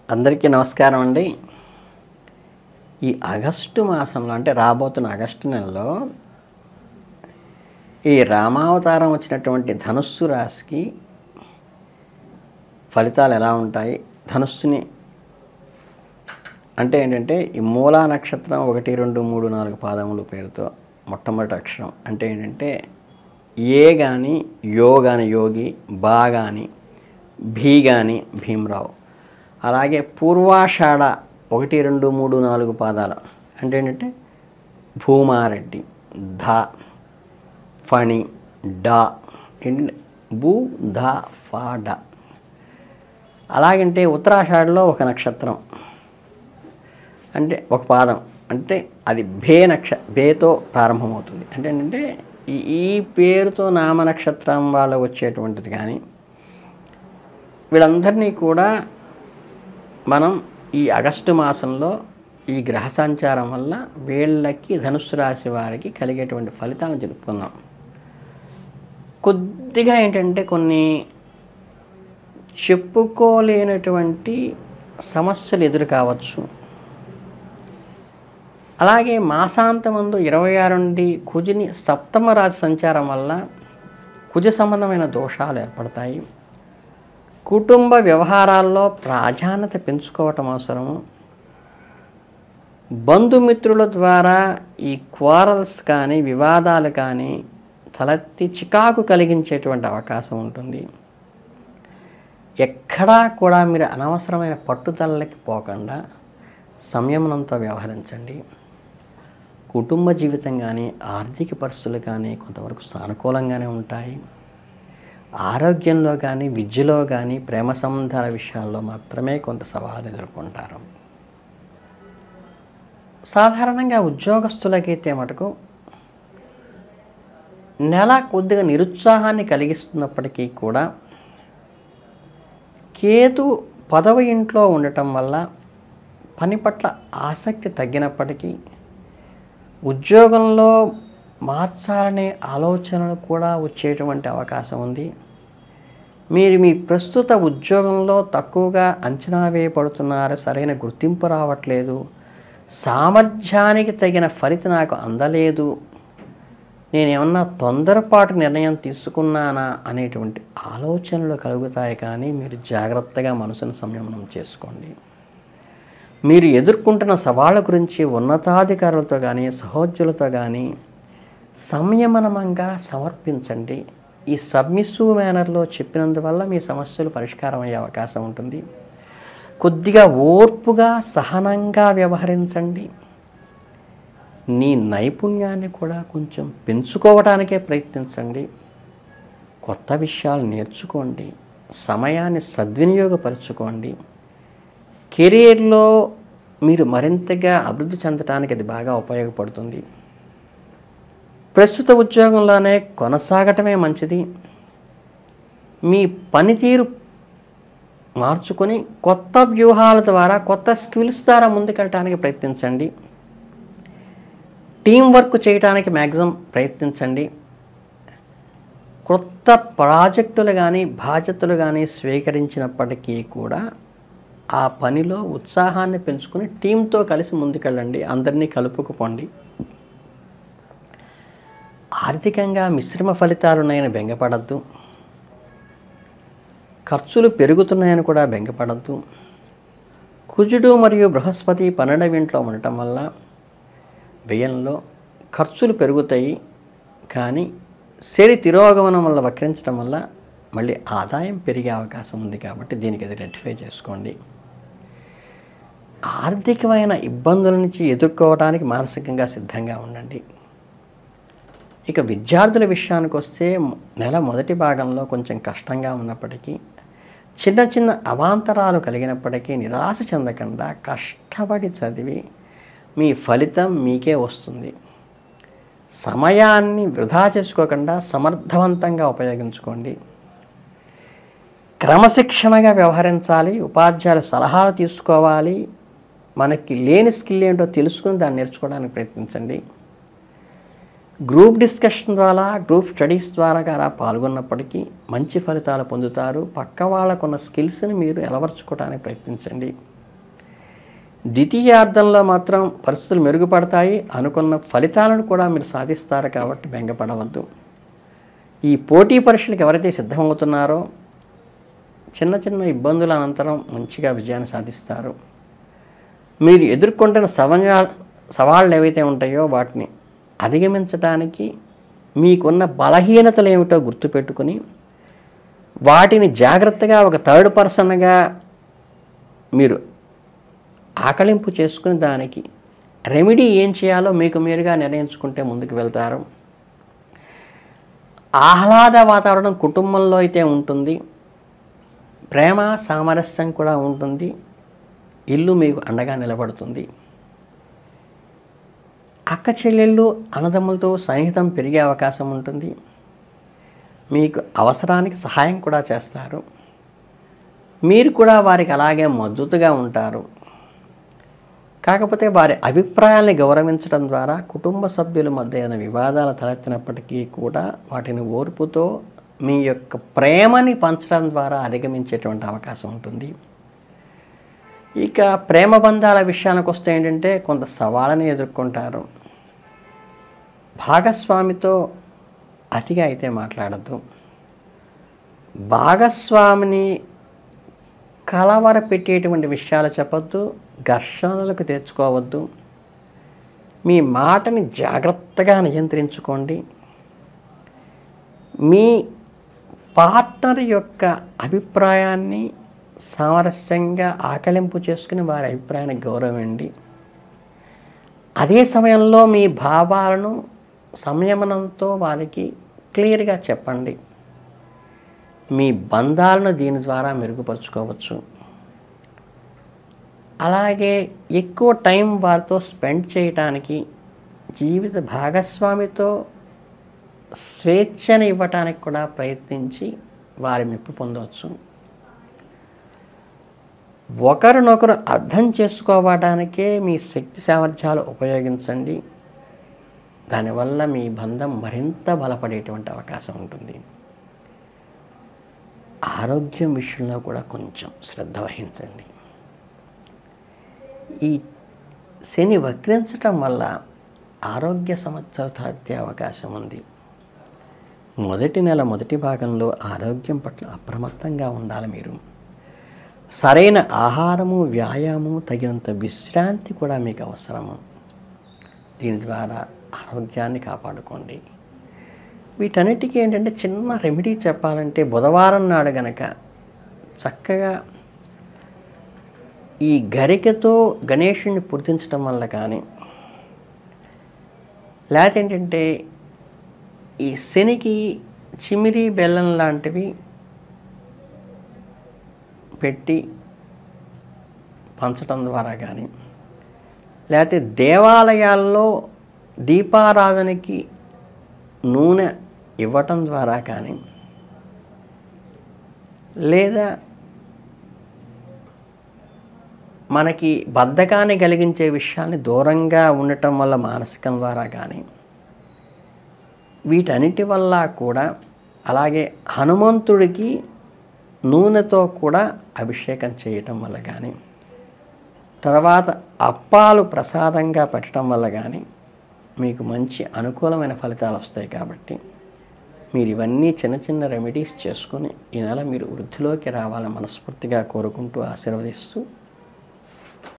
అందరికీ నమస్కారం అండి. ఈ ఆగస్టు మాసంలో అంటే రాబోతున్న ఆగస్టు నెలలో ఈ రామావతారం వచ్చినటువంటి ధనుస్సు రాశికి ఫలితాలు ఎలా ఉంటాయి? ధనుస్సుని అంటే ఏంటంటే ఈ మూలా నక్షత్రం 1, 2, 3, 4 పాదములు పేరుతో మొట్టమొదటి అక్షరం అంటే ఏంటంటే ఏ కానీ యో కానీ యోగి, బా కానీ భీ కానీ భీమరావు, అలాగే పూర్వాషాఢ 1, 2, 3, 4 పాదాలు అంటే ఏంటంటే భూమారెడ్డి, ధ, ఫణి, డా, ఏంటంటే భూ, ధ, ఫ, డ. అలాగంటే ఉత్తరాషాఢలో ఒక నక్షత్రం అంటే ఒక పాదం అంటే అది భేతో ప్రారంభమవుతుంది. అంటే ఏంటంటే ఈ పేరుతో నామ నక్షత్రం వాళ్ళు వచ్చేటువంటిది. కానీ వీళ్ళందరినీ కూడా మనం ఈ ఆగస్టు మాసంలో ఈ గ్రహ సంచారం వల్ల వీళ్ళకి ధనుస్సు రాశి వారికి కలిగేటువంటి ఫలితాలను చెప్పుకుందాం. కొద్దిగా ఏంటంటే కొన్ని చెప్పుకోలేనటువంటి సమస్యలు ఎదురు కావచ్చు. అలాగే మాసాంతమందు 26 నుండి కుజుని సప్తమ రాశి సంచారం వల్ల కుజ సంబంధమైన దోషాలు ఏర్పడతాయి. కుటుంబ వ్యవహారాల్లో ప్రాధాన్యత పెంచుకోవటం అవసరము. బంధుమిత్రుల ద్వారా ఈ క్వారల్స్ కానీ వివాదాలు కానీ తలెత్తి చికాకు కలిగించేటువంటి అవకాశం ఉంటుంది. ఎక్కడా కూడా మీరు అనవసరమైన పట్టుదలకి పోకుండా సంయమనంతో వ్యవహరించండి. కుటుంబ జీవితం కానీ ఆర్థిక పరిస్థితులు కానీ కొంతవరకు సానుకూలంగానే ఉంటాయి. ఆరోగ్యంలో కానీ విద్యలో కానీ ప్రేమ సంబంధాల విషయాల్లో మాత్రమే కొంత సవాళ్ళను ఎదుర్కొంటారు. సాధారణంగా ఉద్యోగస్తులకైతే మటుకు నెల కొద్దిగా నిరుత్సాహాన్ని కలిగిస్తున్నప్పటికీ కూడా కేతు 10వ ఇంట్లో ఉండటం వల్ల పని పట్ల ఆసక్తి తగ్గినప్పటికీ ఉద్యోగంలో మార్చాలనే ఆలోచనలు కూడా వచ్చేటువంటి అవకాశం ఉంది. మీరు మీ ప్రస్తుత ఉద్యోగంలో తక్కువగా అంచనా వేయబడుతున్నారు, సరైన గుర్తింపు రావట్లేదు, సామర్థ్యానికి తగిన ఫలితం నాకు అందలేదు, నేనేమన్నా తొందరపాటు నిర్ణయం తీసుకున్నానా అనేటువంటి ఆలోచనలు కలుగుతాయి. కానీ మీరు జాగ్రత్తగా మనసును సంయమనం చేసుకోండి. మీరు ఎదుర్కొంటున్న సవాళ్ళ గురించి ఉన్నతాధికారులతో కానీ సహోద్యోగులతో కానీ సంయమనంగా సమర్పించండి. ఈ సబ్మిసివ్ మేనర్లో చెప్పినందువల్ల మీ సమస్యలు పరిష్కారం అయ్యే అవకాశం ఉంటుంది. కొద్దిగా ఓర్పుగా సహనంగా వ్యవహరించండి. నీ నైపుణ్యాన్ని కూడా కొంచెం పెంచుకోవడానికే ప్రయత్నించండి. కొత్త విషయాలు నేర్చుకోండి. సమయాన్ని సద్వినియోగపరచుకోండి. కెరీర్లో మీరు మరింతగా అభివృద్ధి చెందడానికి అది బాగా ఉపయోగపడుతుంది. ప్రస్తుత ఉద్యోగంలోనే కొనసాగటమే మంచిది. మీ పనితీరు మార్చుకొని కొత్త వ్యూహాల ద్వారా కొత్త స్కిల్స్ ద్వారా ముందుకెళ్ళటానికి ప్రయత్నించండి. టీం వర్క్ చేయడానికి మ్యాక్సిమం ప్రయత్నించండి. కొత్త ప్రాజెక్టులు కానీ బాధ్యతలు కానీ స్వీకరించినప్పటికీ కూడా ఆ పనిలో ఉత్సాహాన్ని పెంచుకొని టీంతో కలిసి ముందుకెళ్ళండి. అందరినీ కలుపుకుపోండి. ఆర్థికంగా మిశ్రమ ఫలితాలు ఉన్నాయని బెంగపడద్దు. ఖర్చులు పెరుగుతున్నాయని కూడా బెంగపడద్దు. కుజుడు మరియు బృహస్పతి 12వ ఇంట్లో ఉండటం వల్ల వ్యయంలో ఖర్చులు పెరుగుతాయి. కానీ శని తిరోగమనం వల్ల వక్రించడం వల్ల మళ్ళీ ఆదాయం పెరిగే అవకాశం ఉంది. కాబట్టి దీనికి అది రెక్టిఫై చేసుకోండి. ఆర్థికమైన ఇబ్బందుల నుంచి ఎదుర్కోవడానికి మానసికంగా సిద్ధంగా ఉండండి. ఇక విద్యార్థుల విషయానికి వస్తే నెల మొదటి భాగంలో కొంచెం కష్టంగా ఉన్నప్పటికీ చిన్న చిన్న అవాంతరాలు కలిగినప్పటికీ నిరాశ చెందకుండా కష్టపడి చదివి మీ ఫలితం మీకే వస్తుంది. సమయాన్ని వృధా చేసుకోకుండా సమర్థవంతంగా ఉపయోగించుకోండి. క్రమశిక్షణగా వ్యవహరించాలి. ఉపాధ్యాయుల సలహాలు తీసుకోవాలి. మనకి లేని స్కిల్ ఏంటో తెలుసుకుని దాన్ని నేర్చుకోవడానికి ప్రయత్నించండి. గ్రూప్ డిస్కషన్ ద్వారా గ్రూప్ స్టడీస్ ద్వారా పాల్గొన్నప్పటికీ మంచి ఫలితాలు పొందుతారు. పక్క వాళ్ళకున్న స్కిల్స్ని మీరు అలవర్చుకోవడానికి ప్రయత్నించండి. ద్వితీయార్థంలో మాత్రం పరిస్థితులు మెరుగుపడతాయి. అనుకున్న ఫలితాలను కూడా మీరు సాధిస్తారు కాబట్టి బెంగపడవద్దు. ఈ పోటీ పరీక్షలకు ఎవరైతే సిద్ధమవుతున్నారో చిన్న చిన్న ఇబ్బందుల అనంతరం మంచిగా విజయాన్ని సాధిస్తారు. మీరు ఎదుర్కొంటున్న సవాళ్ళు ఏవైతే ఉంటాయో వాటిని అధిగమించడానికి మీకున్న బలహీనతలు ఏమిటో గుర్తుపెట్టుకుని వాటిని జాగ్రత్తగా ఒక థర్డ్ పర్సన్గా మీరు ఆకలింపు చేసుకుని దానికి రెమెడీ ఏం చేయాలో మీకు మీరుగా నిర్ణయించుకుంటే ముందుకు వెళ్తారు. ఆహ్లాద వాతావరణం కుటుంబంలో అయితే ఉంటుంది. ప్రేమ సామరస్యం కూడా ఉంటుంది. ఇల్లు మీకు అండగా నిలబడుతుంది. అక్క చెల్లెళ్ళు అన్నదమ్ములతో సన్నిహితం పెరిగే అవకాశం ఉంటుంది. మీకు అవసరానికి సహాయం కూడా చేస్తారు. మీరు కూడా వారికి అలాగే మద్దతుగా ఉంటారు. కాకపోతే వారి అభిప్రాయాల్ని గౌరవించడం ద్వారా కుటుంబ సభ్యుల మధ్య ఏదైనా వివాదాలు తలెత్తినప్పటికీ కూడా వాటిని ఓర్పుతో మీ యొక్క ప్రేమని పంచడం ద్వారా అధిగమించేటువంటి అవకాశం ఉంటుంది. ఇక ప్రేమ బంధాల విషయానికి వస్తే ఏంటంటే కొంత సవాళ్ళని ఎదుర్కొంటారు. భాగస్వామితో అతిగా అయితే మాట్లాడద్దు. భాగస్వామిని కలవర పెట్టేటువంటి విషయాలు చెప్పొద్దు. ఘర్షణలకు తెచ్చుకోవద్దు. మీ మాటని జాగ్రత్తగా నియంత్రించుకోండి. మీ పార్ట్నర్ యొక్క అభిప్రాయాన్ని సామరస్యంగా ఆకలింపు చేసుకుని వారి అభిప్రాయాన్ని గౌరవండి. అదే సమయంలో మీ భావాలను సంయమనంతో వారికి క్లియర్గా చెప్పండి. మీ బంధాలను దీని ద్వారా మెరుగుపరుచుకోవచ్చు. అలాగే ఎక్కువ టైం వారితో స్పెండ్ చేయటానికి జీవిత భాగస్వామితో స్వేచ్ఛను ఇవ్వటానికి కూడా ప్రయత్నించి వారి మెప్పు పొందవచ్చు. ఒకరినొకరు అర్థం చేసుకోవడానికే మీ శక్తి సామర్థ్యాలు ఉపయోగించండి. దానివల్ల మీ బంధం మరింత బలపడేటువంటి అవకాశం ఉంటుంది. ఆరోగ్యం విషయంలో కూడా కొంచెం శ్రద్ధ వహించండి. ఈ శని వక్రించటం వల్ల ఆరోగ్య సమస్యలు తలెత్తే అవకాశం ఉంది. మొదటి నెల మొదటి భాగంలో ఆరోగ్యం పట్ల అప్రమత్తంగా ఉండాలి. మీరు సరైన ఆహారము, వ్యాయామము, తగినంత విశ్రాంతి కూడా మీకు అవసరము. దీని ద్వారా ఆరోగ్యాన్ని కాపాడుకోండి. వీటన్నిటికీ ఏంటంటే చిన్న రెమెడీ చెప్పాలంటే బుధవారం నాడు గనక చక్కగా ఈ గరికతో గణేషుని పూజించడం వల్ల కానీ, లేకపోతే ఏంటంటే ఈ శనికి చిమిరి బెల్లం లాంటివి పెట్టి పంచడం ద్వారా కానీ, లేకపోతే దేవాలయాల్లో దీపారాధనకి నూనె ఇవ్వటం ద్వారా కానీ, లేదా మనకి బద్ధకాన్ని కలిగించే విషయాన్ని దూరంగా ఉండటం వల్ల మానసికం ద్వారా కానీ, వీటన్నిటి వల్ల కూడా, అలాగే హనుమంతుడికి నూనెతో కూడా అభిషేకం చేయటం వల్ల కానీ, తర్వాత అప్పాలు ప్రసాదంగా పెట్టడం వల్ల కానీ మీకు మంచి అనుకూలమైన ఫలితాలు వస్తాయి. కాబట్టి మీరు ఇవన్నీ చిన్న చిన్న రెమెడీస్ చేసుకొని ఈ నెల మీరు వృద్ధిలోకి రావాలని మనస్ఫూర్తిగా కోరుకుంటూ ఆశీర్వదిస్తూ